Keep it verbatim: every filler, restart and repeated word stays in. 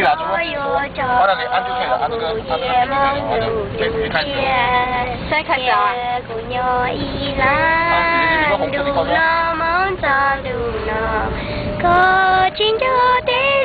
亚洲问题说，完了你按就可以了，按这个按这个就可以了，完了可以可以开始了。 现在开始啊！ 啊，你你个红色的高中。